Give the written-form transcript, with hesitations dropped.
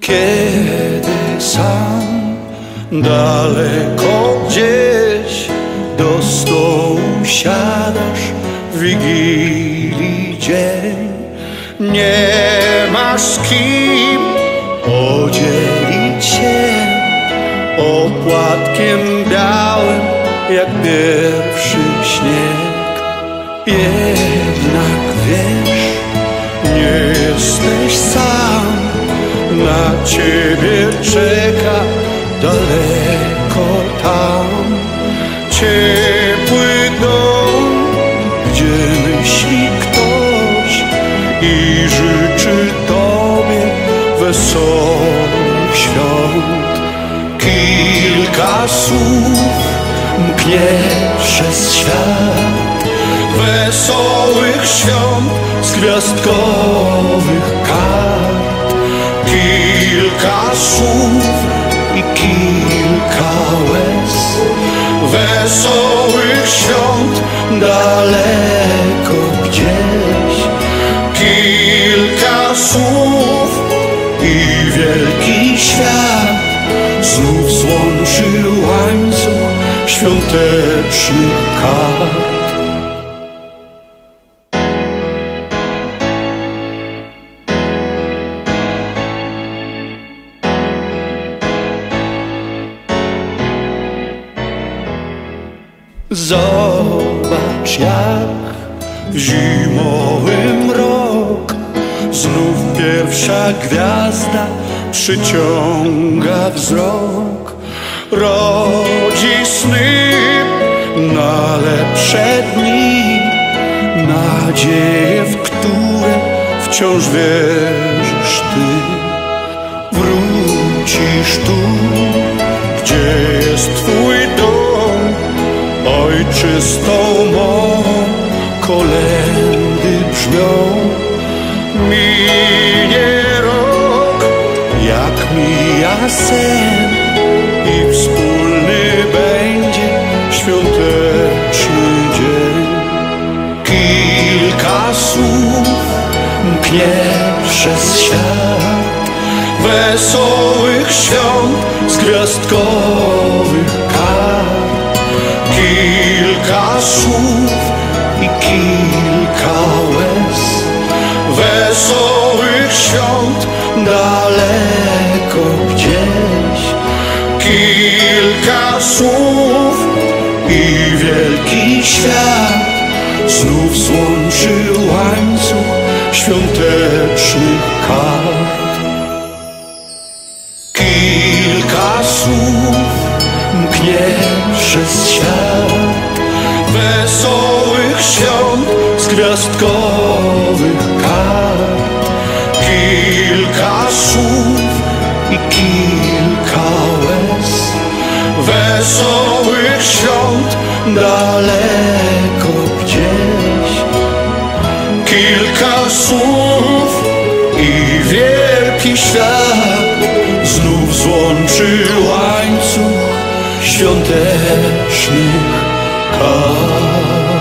Kiedy sam daleko gdzieś do stołu siadasz w Wigilii dzień, nie masz z kim podzielić się opłatkiem białym jak pierwszy śnieg. Jednak wiesz, nie jesteś sam, na ciebie czeka daleko tam ciepły dom, gdzie myśli ktoś i życzy tobie wesołych świąt. Kilka słów mknie przez świat, wesołych świąt z gwiazdkowych kart. Kilka słów i kilka łez, wesołych świąt daleko gdzieś. Kilka słów i wielki świat znów złączy łańcuch świątecznych kart. Zobacz, jak w zimowy mrok znów pierwsza gwiazda przyciąga wzrok. Rodzi sny na lepsze dni, nadzieje, w które wciąż wierzysz ty. Wrócisz tu, gdzie jest twój dom, ojczystą mą kolędy brzmią. Minie rok, jak mija sen, i wspólny będzie świąteczny dzień. Kilka słów mknie przez świat, wesołych świąt z gwiazdkowych kart. Kilka słów i kilka łez, wesołych świąt daleko gdzieś. Kilka słów i wielki świat znów złączy łańcuch świątecznych kart. Kilka słów mknie przez świat, wesołych świąt z gwiazdkowych kart. Kilka słów i kilka łez, wesołych świąt daleko gdzieś. Kilka słów i wielki świat znów złączy łańcuch świątecznych kart.